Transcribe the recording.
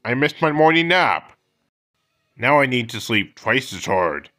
I missed my morning nap. Now I need to sleep twice as hard.